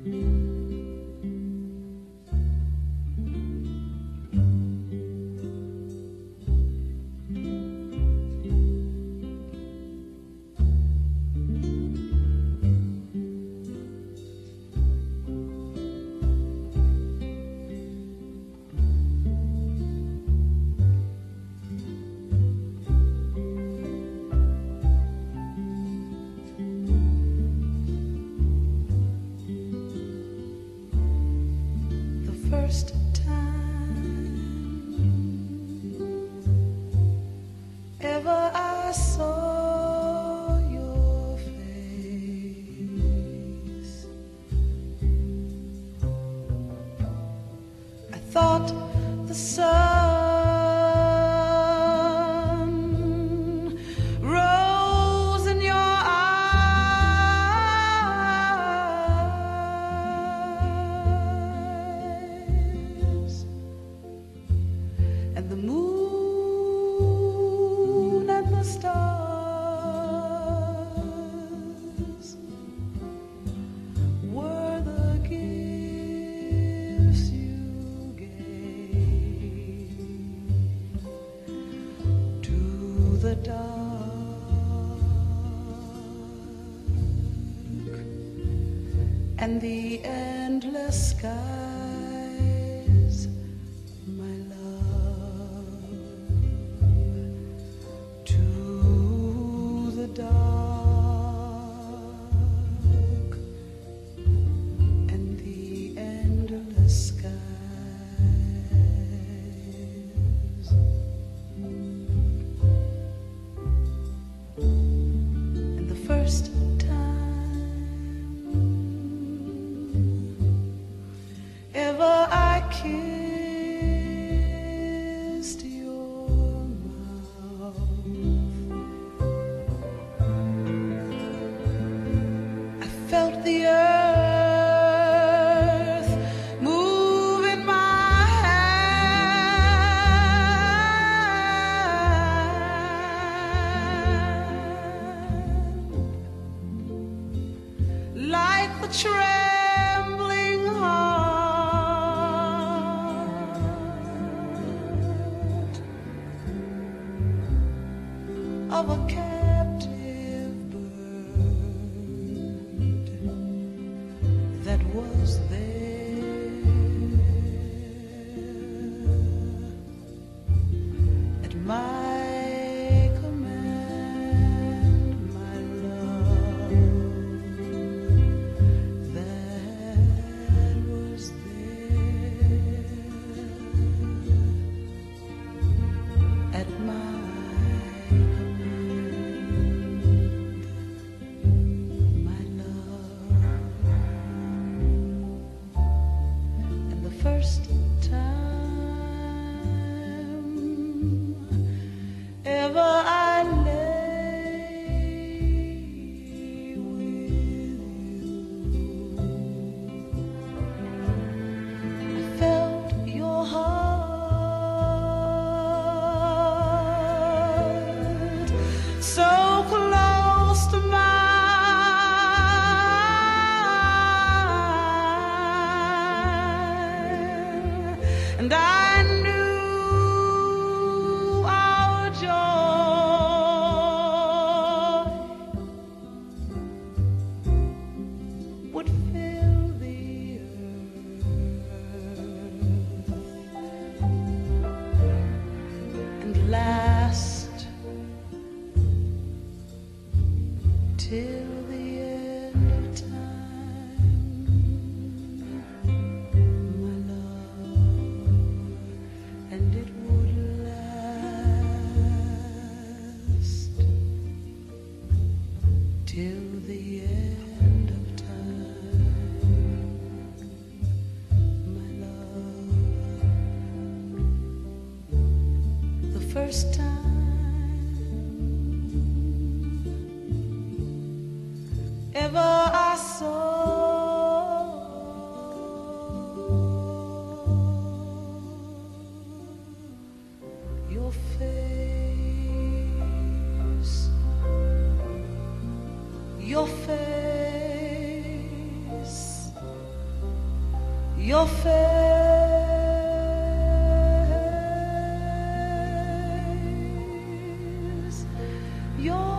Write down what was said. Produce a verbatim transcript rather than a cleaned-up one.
First time ever I saw your face, I thought the sun rose in your and the moon and the stars were the gifts you gave to the dark and the endless skies, my love. Dark and the endless skies, and the first time ever I kissed your mouth, felt the earth move in my hand, like the trembling heart of a captive bird that was there at my command, my love, that was there at my first time ever I lay with you, I felt your heart so close to mine. And I knew our joy would fill the earth and last till the end of time, my love. And it would last till the end of time, my love. The first time ever I saw your face, your face your face, your